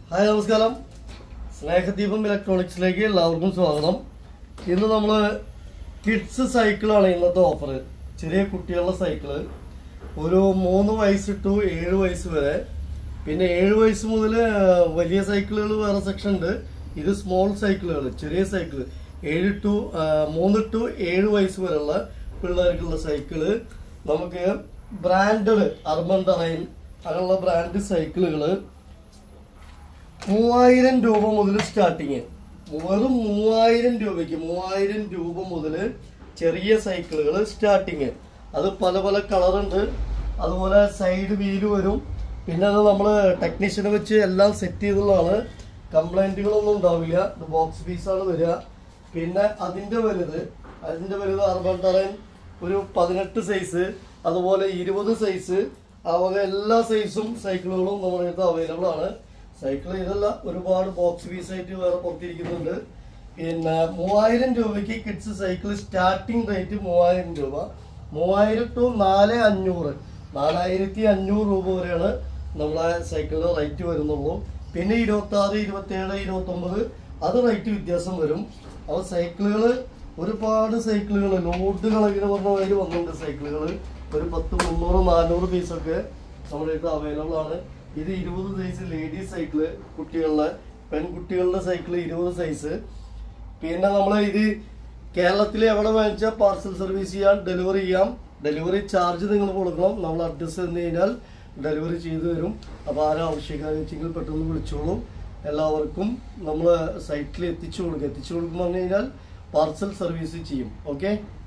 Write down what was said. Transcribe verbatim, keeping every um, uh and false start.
Hi നമസ്കാരം. സ്നേഹദീപം ഇലക്ട്രോണിക്സിലേക്ക് എല്ലാവർക്കും സ്വാഗതം. ഇന്ന് നമ്മൾ കിഡ്സ് സൈക്കിളാണ് ഇന്നത്തെ ഓഫർ. ചെറിയ കുട്ടികളുടെ സൈക്കിള് ഒരു മൂന്ന് വയസ്സ് ടു ഏഴ് വയസ്സ് വരെ, പിന്നെ ഏഴ് വയസ്സ് മുതൽ വലിയ സൈക്കിളുകൾ വേറെ സെക്ഷൻ ഉണ്ട്. ഇത് സ്മോൾ സൈക്കിളുകൾ, ചെറിയ സൈക്കിള് ഏഴ് ടു മൂന്ന് ടു ഏഴ് വയസ്സ് വരെയുള്ള പിള്ളേർക്കുള്ള സൈക്കിള്. നമുക്ക് ബ്രാൻഡഡ് അർബൻ ടെറൈൻ അങ്ങനെയുള്ള ബ്രാൻഡ് സൈക്കിളുകള് മൂവായിരം രൂപ മുതൽ സ്റ്റാർട്ടിങ്. വെറും മൂവായിരം രൂപയ്ക്ക് മൂവായിരം രൂപ മുതൽ ചെറിയ സൈക്കിളുകൾ സ്റ്റാർട്ടിങ്. അത് പല പല കളറുണ്ട്. അതുപോലെ സൈഡ് വീല് വരും. പിന്നെ അത് നമ്മൾ ടെക്നീഷ്യനെ വെച്ച് എല്ലാം സെറ്റ് ചെയ്തുള്ളതാണ്. കംപ്ലൈന്റുകളൊന്നും ഉണ്ടാവില്ല. ഇത് ബോക്സ് പീസാണ് വരിക. പിന്നെ അതിന്റെ വലുത് അതിന്റെ വലുത് അർബൻ ടെറൈൻ ഒരു പതിനെട്ട് സൈസ്, അതുപോലെ ഇരുപത് സൈസ്, അതുപോലെ എല്ലാ സൈസും സൈക്കിളുകളും നമ്മുടെ അടുത്ത് അവൈലബിൾ ആണ്. സൈക്കിൾ ഇതല്ല, ഒരുപാട് ബോക്സ് പീസ് ആയിട്ട് വേറെ പുറത്തിരിക്കുന്നുണ്ട്. പിന്നെ മൂവായിരം രൂപയ്ക്ക് കിഡ്സ് സൈക്കിൾ സ്റ്റാർട്ടിംഗ് റേറ്റ് മൂവായിരം രൂപ. മൂവായിരം ടു നാല് അഞ്ഞൂറ് നാലായിരത്തി അഞ്ഞൂറ് രൂപ വരെയാണ് നമ്മളെ സൈക്കിളിന് റേറ്റ് വരുന്നുള്ളൂ. പിന്നെ ഇരുപത്തി ആറ് ഇരുപത്തി ഏഴ് ഇരുപത്തി ഒമ്പത് അത് റേറ്റ് വ്യത്യാസം വരും. അപ്പോൾ സൈക്കിളുകൾ ഒരുപാട് സൈക്കിളുകൾ ലോഡ് കണക്കിന് പറഞ്ഞ മാതിരി വന്നിട്ടുണ്ട്. സൈക്കിളുകൾ ഒരു പത്ത് മുന്നൂറ് നാനൂറ് പീസൊക്കെ നമ്മുടെ അടുത്ത് അവൈലബിൾ ആണ്. ഇത് ഇരുപത് സൈസ് ലേഡീസ് സൈക്കിള്, കുട്ടികളുടെ പെൺകുട്ടികളുടെ സൈക്കിള് ഇരുപത് സൈസ്. പിന്നെ നമ്മൾ ഇത് കേരളത്തിൽ എവിടെ വാങ്ങിച്ചാൽ പാർസൽ സർവീസ് ചെയ്യാം, ഡെലിവറി ചെയ്യാം. ഡെലിവറി ചാർജ് നിങ്ങൾ കൊടുക്കണം. നമ്മൾ അഡ്രസ്സ് തന്നു കഴിഞ്ഞാൽ ഡെലിവറി ചെയ്തു തരും. അപ്പോൾ ആരും ആവശ്യക്കാരെ വെച്ചെങ്കിൽ പെട്ടെന്ന് വിളിച്ചോളും. എല്ലാവർക്കും നമ്മൾ സൈറ്റിൽ എത്തിച്ചു കൊടുക്കും. എത്തിച്ചു കൊടുക്കുമ്പോൾ പറഞ്ഞു കഴിഞ്ഞാൽ പാർസൽ സർവീസ് ചെയ്യും. ഓക്കെ.